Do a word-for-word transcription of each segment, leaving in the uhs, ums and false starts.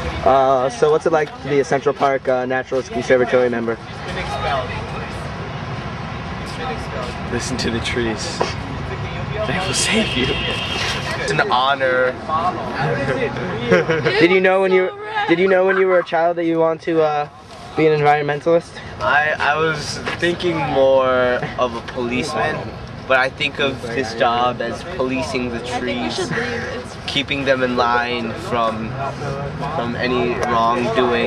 Uh, so what's it like to be a Central Park uh, Naturalist Conservatory member? Listen to the trees. They will save you. It's an honor. Did you know when you did you know when you were a child that you want to uh, be an environmentalist? I, I was thinking more of a policeman, but I think of this job as policing the trees, keeping them in line from from any wrongdoing.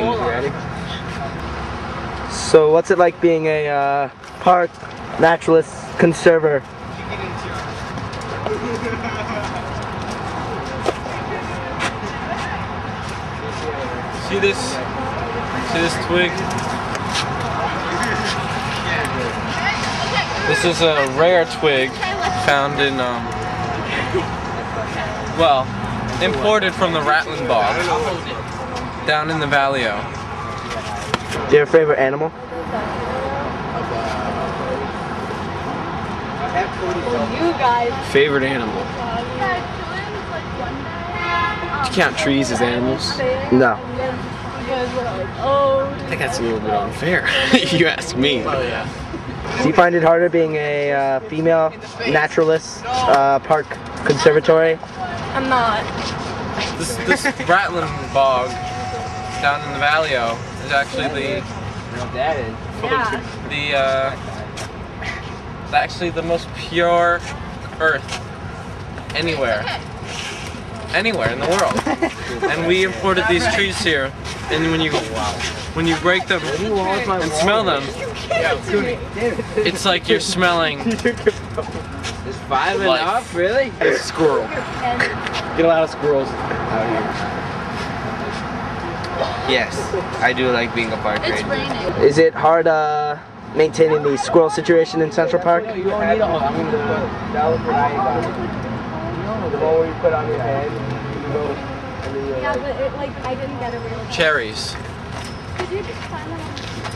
So what's it like being a uh, park naturalist conserver? See this? See this twig? This is a rare twig found in, um, well, imported from the Ratland Bog down in the Valley-o. Do you have a favorite animal? Favorite animal? Do you count trees as animals? No. I think that's a little bit unfair. You ask me. Do you find it harder being a uh, female naturalist uh, park conservatory? I'm not. This, this Ratland Bog down in the Valley-o is actually the Yeah. the uh, actually the most pure earth anywhere, anywhere in the world. And we imported these trees here, and when you when you break them and smell them, it's like you're smelling. It's five Life. enough, really? A squirrel. Get a lot of squirrels out here. Yes, I do like being a park It's ranger. raining. Is it hard uh, maintaining the squirrel situation in Central Park? You don't need a I'm gonna the one where you put on your head, you go, and then you're Yeah, like, but it, like, I didn't get a real. Cherries. Could you just find them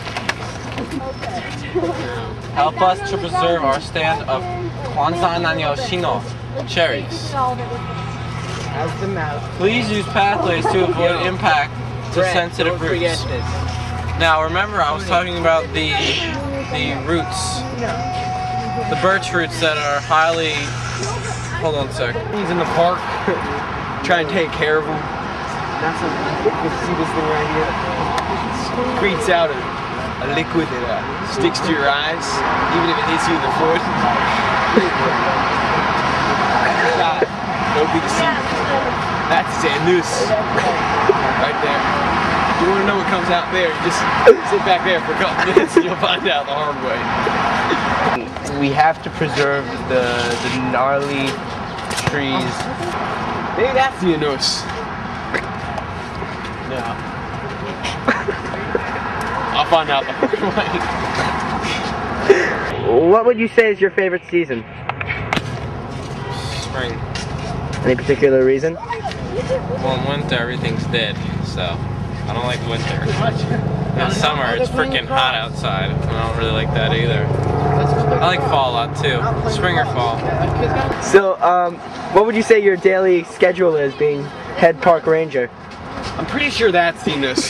on? Help us to preserve our stand of Kwanzaa Nanyo Shino cherries. how's the mouth? Please use pathways to avoid impact to sensitive roots. Now remember, I was talking about the the roots, the birch roots that are highly. Hold on a sec. He's in the park, trying to take care of them. That's what you can see this thing right here. It creates out a, a liquid that uh, sticks to your eyes, even if it hits you in the foot. Don't be deceived. That's Xanus. Right there. If you want to know what comes out there, just sit back there for a couple minutes and you'll find out the hard way. We have to preserve the, the gnarly trees. Maybe that's the Xanus. No. I'll find out the hard way. What would you say is your favorite season? Spring. Any particular reason? Well, in winter everything's dead, so I don't like winter. In summer it's freaking hot outside. I don't really like that either. I like fall a lot too. Spring or fall. So, um, what would you say your daily schedule is being head park ranger? I'm pretty sure that's Xanus.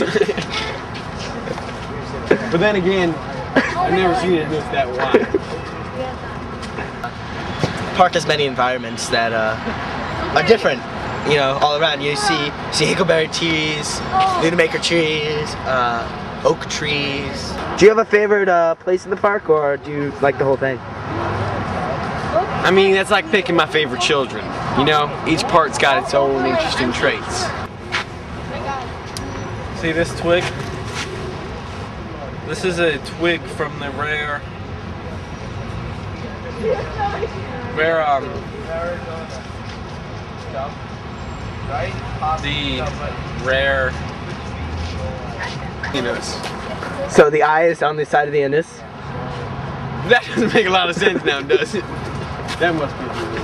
But then again, I've never seen it look that wide. Park has many environments that uh, are different, you know, all around. You see, see hickleberry trees, Lunabaker trees, uh, oak trees. Do you have a favorite uh, place in the park, or do you like the whole thing? I mean, that's like picking my favorite children. You know, each part's got its own interesting traits. See this twig? This is a twig from the rare, rare, um, the rare Xanus. So the eye is on the side of the anus? That doesn't make a lot of sense now, does it? That must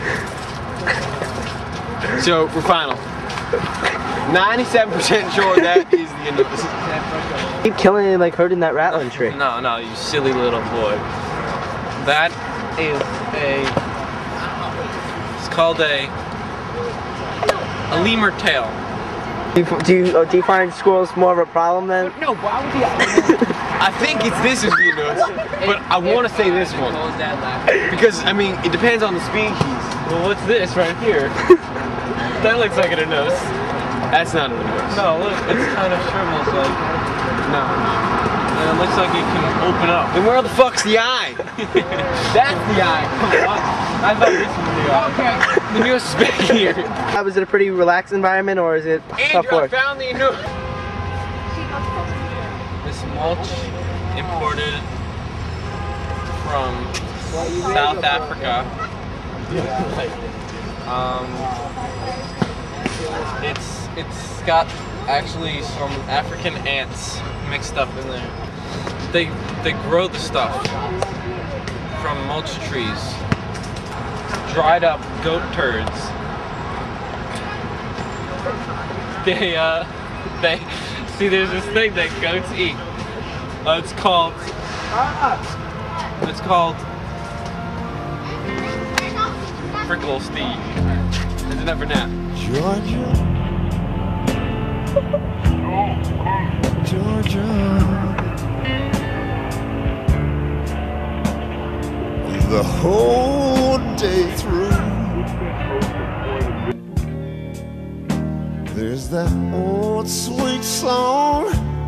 be. So, we're final. ninety-seven percent sure that is the Xanus. Keep killing it like hurting that rattling tree. No, no, you silly little boy. That is a, it's called a, a lemur tail. Do you do you, uh, do you find squirrels more of a problem then? No, why would he? I think it's this is the Anus, but I want to say this one because I mean it depends on the species. Well, what's this right here? That looks like an Anus. That's not an Anus. No, look, it's kind of shrivels like. No. And it looks like it can open up. Then where the fuck's the eye? That's the eye. Come on. I thought this was the eye. Okay. The Anus is back here. Uh, Was it a pretty relaxed environment or is it tough Andrew, I work? found the Anus. This mulch imported from South Africa. Um, it's it's got actually some African ants mixed up in there. They they grow the stuff from mulch trees, dried up goat turds. They uh they see there's this thing that goats eat. Uh, it's called it's called Prickle Steve. It's never nap. Georgia, Georgia, the whole day through, there's that old sweet song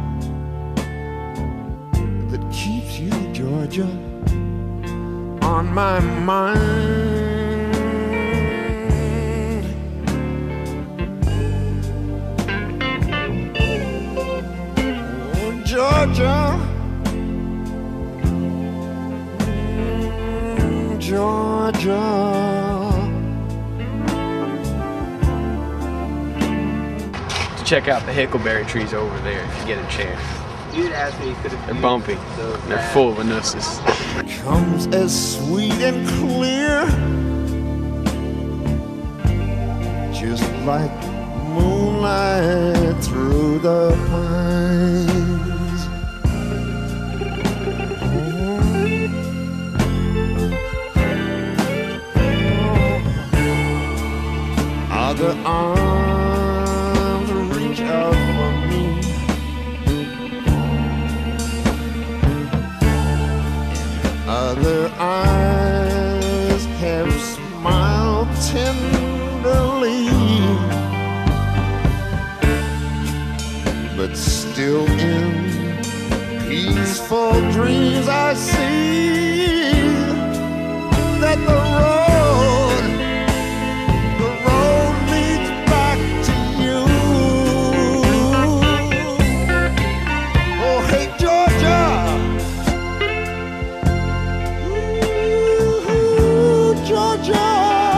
that keeps you, Georgia, on my mind. Georgia, mm, Georgia. To check out the hickleberry trees over there if you get a chance. Dude asked me could They're bumpy. They're full of anuses. Comes as sweet and clear, just like moonlight through the pines. Other arms reach out for me, other eyes have smiled tenderly, but still in peaceful dreams I see that the road, the road leads back to you. Oh, hey, Georgia. Ooh, Georgia.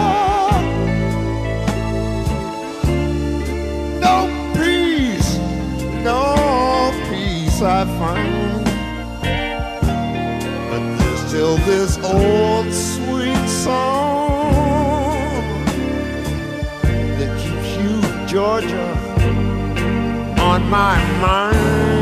No peace, no peace I find, but there's still this old sweet song that keeps you, Georgia, on my mind.